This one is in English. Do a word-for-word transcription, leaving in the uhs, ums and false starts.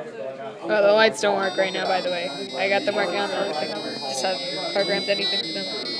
Oh, the lights don't work right now, by the way. I got them working on the other thing. Just haven't programmed anything for them.